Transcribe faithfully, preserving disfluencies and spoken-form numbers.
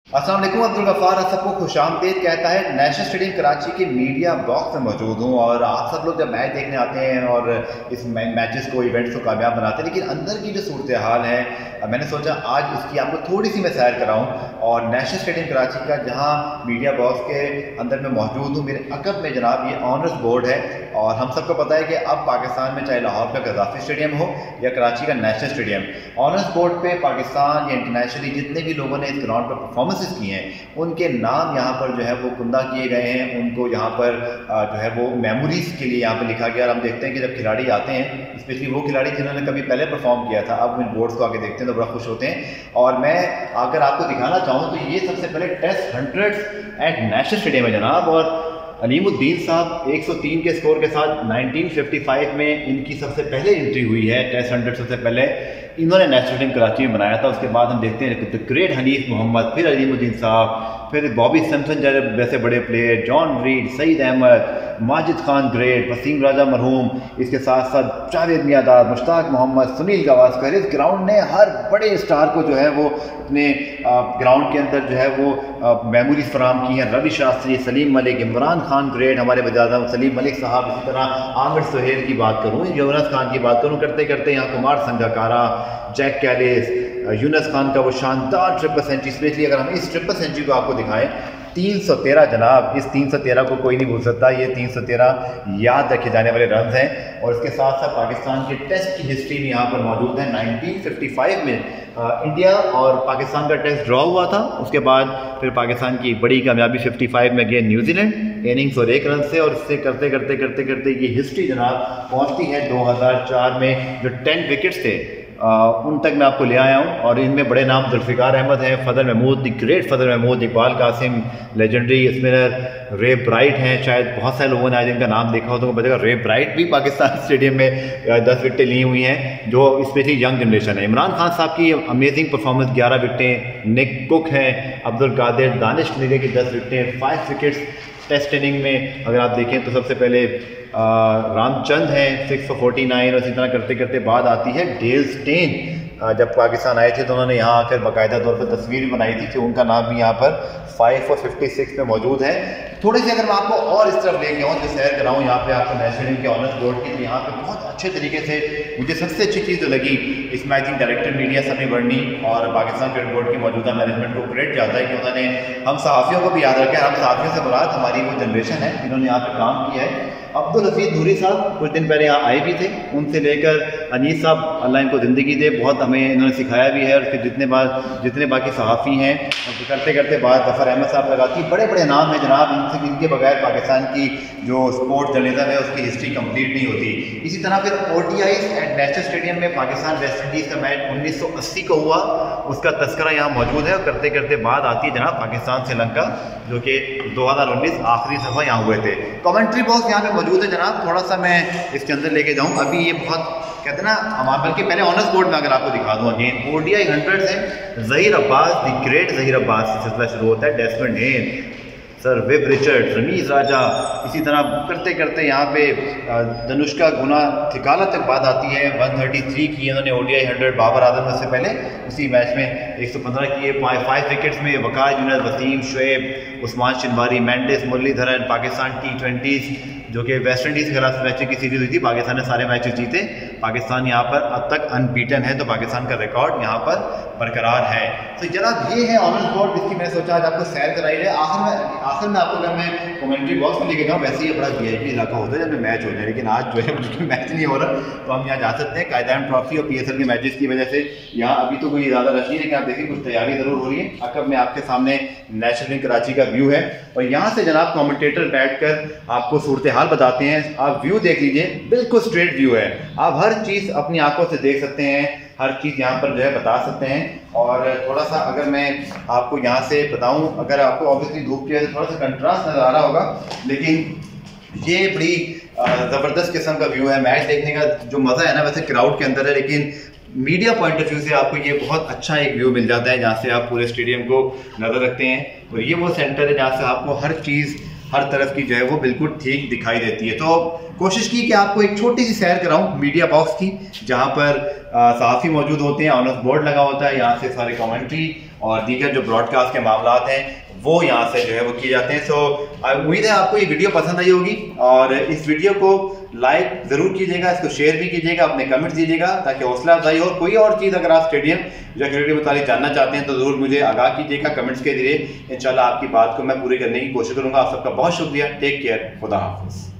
अस्सलाम वालेकुम। अब्दुल गफ्फार सबको खुशामदीद कहता है। नेशनल स्टेडियम कराची के मीडिया बॉक्स में मौजूद हूँ और आप सब लोग जब मैच देखने आते हैं और इस मैचेस को इवेंट्स को कामयाब बनाते हैं, लेकिन अंदर की जो सूरत हाल है मैंने सोचा आज उसकी आपको थोड़ी सी मैं सैर कराऊँ। और नेशनल स्टेडियम कराची का जहाँ मीडिया बॉक्स के अंदर मैं मौजूद हूँ, मेरे अकब में जनाब ये ऑनर्स बोर्ड है। और हम सबको पता है कि अब पाकिस्तान में चाहे लाहौर का गद्दाफी स्टेडियम हो या कराची का नेशनल स्टेडियम, ऑनर्स बोर्ड पे पाकिस्तान या इंटरनेशनली जितने भी लोगों ने इस ग्राउंड पर परफॉर्मेंस की हैं उनके नाम यहाँ पर जो है वो कुंदा किए गए हैं। उनको यहाँ पर जो है वो मेमोरीज के लिए यहाँ पर लिखा गया। और हम देखते हैं कि जब खिलाड़ी आते हैं, स्पेशली वो खिलाड़ी जिन्होंने कभी पहले परफॉर्म किया था, अब इन बोर्ड्स को आगे देखते हैं तो बड़ा खुश होते हैं। और मैं अगर आपको दिखाना चाहूँ तो ये सबसे पहले test hundred at National Stadium है जनाब। और अलीमुद्दीन साहब एक सौ तीन के स्कोर के साथ उन्नीस सौ पचपन में इनकी सबसे पहले एंट्री हुई है। टेस्ट हंड्रेड सबसे पहले इन्होंने नेशनल स्टेडियम कराची में बनाया था। उसके बाद हम देखते हैं द ग्रेट हनीफ मोहम्मद, फिर अलीमुद्दीन साहब, फिर बॉबी सिम्पसन जैसे बड़े player, John Reid, Saeed Ahmed, Majid Khan great, Wasim Raja मरहूम, इसके साथ साथ जावेद मियादाद, मुश्ताक मोहम्मद, सुनील गावस्कर। इस ग्राउंड ने हर बड़े स्टार को जो है वो अपने ग्राउंड के अंदर जो है वो मेमोरीज फराम की हैं। रवि शास्त्री, सलीम मलिक, इमरान खान ग्रेट हमारे बजाज, सलीम मलिक साहब, इसी तरह आमिर सुहेल की बात करूँ, यूनुस खान की बात करूँ, करते करते यहाँ कुमार संगकारा, जैक कैलिस, यूनुस खान का वो शानदार ट्रिपल सेंचुरी। स्पेशली अगर हम इस ट्रिपल सेंचुरी को आपको दिखाएं, तीन सौ तेरह जनाब, इस तीन सौ तेरह को कोई नहीं भूल सकता। ये तीन सौ तेरह याद रखे जाने वाले रन हैं। और इसके साथ साथ पाकिस्तान के टेस्ट की हिस्ट्री भी यहाँ पर मौजूद है। उन्नीस सौ पचपन में आ, इंडिया और पाकिस्तान का टेस्ट ड्रॉ हुआ था। उसके बाद फिर पाकिस्तान की बड़ी कामयाबी पचपन में गई न्यूजीलैंड इनिंग्स और एक रन से। और इससे करते करते करते करते ये हिस्ट्री जनाब पहुँचती है दो हज़ार चार में, जो टेन विकेट्स थे आ, उन तक मैं आपको ले आया हूँ। और इनमें बड़े नाम जुल्फ़िकार अहमद हैं, Fazal Mahmood, the great Fazal Mahmood, Iqbal Qasim legendary spinner, Ray Bright हैं। शायद बहुत सारे लोगों ने आज इनका नाम देखा हो तो पता रे ब्राइट भी पाकिस्तान स्टेडियम में दस विकटें ली हुई हैं, जो स्पेशली यंग जनरेशन है। इमरान खान साहब की अमेजिंग परफॉर्मेंस, ग्यारह विकटें। निक कुक हैं, अब्दुल कादिर, दानिश निगे की दस विकटें, फाइव विकेट्स टेस्ट इनिंग में। अगर आप देखें तो सबसे पहले रामचंद हैं सिक्स फॉर फोर्टी नाइन। और इसी तरह करते करते बाद आती है डेल स्टेन। जब पाकिस्तान आए थे तो उन्होंने यहाँ आकर बाकायदा तौर पर तस्वीर भी बनाई थी कि उनका नाम भी यहाँ पर फाइव फॉर फिफ्टी सिक्स में मौजूद है। थोड़ी सी अगर मैं आपको और इस तरफ लेके आऊँ, जो सैर कराऊँ यहाँ पे आपको नेशनल स्टेडियम के ऑनर्स बोर्ड की, तो यहाँ पे बहुत अच्छे तरीके से मुझे सबसे अच्छी चीज़ जो लगी, इस मैचिंग डायरेक्टर मीडिया समी वर्नी और पाकिस्तान क्रिकेट बोर्ड की मौजूदा मैनेजमेंट को क्रेडिट जाता है कि उन्होंने हम सहाफ़ियों को भी याद रखा है। हम सहाफ़ियों से मुराद हमारी वो जनरेशन है जिन्होंने यहाँ पर काम किया है। अब्दुल हफीज़ नूरी साहब कुछ दिन पहले यहाँ आए भी थे, उनसे लेकर अनीस साहब, अल्लाह इनको ज़िंदगी दे, बहुत हमें इन्होंने सिखाया भी है। और फिर जितने बाद जितने बाकी सहाफ़ी हैं, और करते करते बाद ज़फ़र अहमद साहब लगाती, बड़े बड़े नाम हैं जनाब। इनसे इनके बगैर पाकिस्तान की जो स्पोर्ट जर्नलिज्म है उसकी हिस्ट्री कंप्लीट नहीं होती। इसी तरह फिर O D I at National Stadium में पाकिस्तान वेस्ट इंडीज़ का मैच उन्नीस सौ अस्सी को हुआ, उसका तस्करा यहाँ मौजूद है। और करते करते बाद आती है जनाब पाकिस्तान श्रीलंका, जो कि दो हज़ार उन्नीस आखिरी दफ़ा यहाँ हुए थे। कमेंट्री बॉक्स यहाँ पे मौजूद है जनाब, थोड़ा सा मैं इसके अंदर लेके जाऊँ। अभी ये बहुत कहते हैं ना हमारे, बल्कि पहले ऑनर्स बोर्ड में अगर आपको दिखा दूँ अगेन, ओडीआई हंड्रेड से ज़हीर अब्बास, द ग्रेट ज़हीर अब्बास से सिलसिला शुरू होता है। Desmond Haynes, sir Viv Richard, Rameez Raja, इसी तरह करते करते यहाँ पे धनुष्का गुना थिकाला तक बात आती है। वन थर्टी थ्री की इन्होंने ओडीआई हंड्रेड बाबर आजम से पहले उसी मैच में एक सौ पंद्रह किए, फाइव विकेट्स में वकार यूनुस, वसीम, शुएब, उस्मान शिनवारी, मेंडिस, मुरलीधरन। पाकिस्तान टी ट्वेंटीज़ जो कि वेस्ट इंडीज़ के खिलाफ मैच की सीरीज हुई थी, पाकिस्तान ने सारे मैचेस जीते। पाकिस्तान यहाँ पर अब तक अनबीटन है, तो पाकिस्तान का रिकॉर्ड यहाँ पर बरकरार है। तो जनाब ये है ऑनर्स बोर्ड, जिसकी मैंने सोचा आज आपको सैर कराई जाए। आखिर में आखिर में आपको अगर मैं कमेंट्री बॉक्स में लेके जाऊँ, वैसे ही बड़ा वी आई पी इलाका होता है जब मैच हो जाए, लेकिन आज जो है बिल्कुल मैच नहीं हो रहा, तो हम यहाँ जा सकते हैं। कायदान ट्रॉफी और पी एस एल के मैचेस की वजह से यहाँ अभी तो कोई ज़्यादा रश नहीं है, लेकिन आप देखिए कुछ तैयारी ज़रूर हो रही है। अकब में आपके सामने नेशनल कराची का व्यू है, और यहाँ से जनाब कमेंटेटर बैठकर आपको सूरत हाल बताते हैं। आप व्यू देख लीजिए, बिल्कुल स्ट्रेट व्यू है, आप हर चीज़ अपनी आंखों से देख सकते हैं, हर चीज़ यहाँ पर जो है बता सकते हैं। और थोड़ा सा अगर मैं आपको यहाँ से बताऊँ, अगर आपको ऑब्वियसली धूप की वजह से थोड़ा सा कंट्रास्ट नज़र आ रहा होगा, लेकिन ये बड़ी ज़बरदस्त किस्म का व्यू है। मैच देखने का जो मज़ा है ना, वैसे क्राउड के अंदर है, लेकिन मीडिया पॉइंट ऑफ व्यू से आपको ये बहुत अच्छा एक व्यू मिल जाता है, जहाँ से आप पूरे स्टेडियम को नज़र रखते हैं। और ये वो सेंटर है जहाँ से आपको हर चीज़, हर तरफ की जो है वो बिल्कुल ठीक दिखाई देती है। तो कोशिश की कि आपको एक छोटी सी सैर कराऊं मीडिया बॉक्स की, जहां पर सहाफ़ी मौजूद होते हैं, ऑनर्स बोर्ड लगा होता है, यहाँ से सारे कमेंट्री और दीगर जो ब्रॉडकास्ट के मामला हैं वो यहाँ से जो है वो किए जाते हैं। सो उम्मीद है आपको ये वीडियो पसंद आई होगी और इस वीडियो को लाइक ज़रूर कीजिएगा, इसको शेयर भी कीजिएगा, अपने कमेंट्स दीजिएगा ताकि हौसला अफजाई हो। कोई और चीज़ अगर आप स्टेडियम या क्रिकेट के मुताबिक जानना चाहते हैं तो ज़रूर मुझे आगाह कीजिएगा कमेंट्स के जरिए। इंशाल्लाह आपकी बात को मैं पूरी करने की कोशिश करूँगा। आप सबका बहुत शुक्रिया। Take care. खुदा हाफिज़।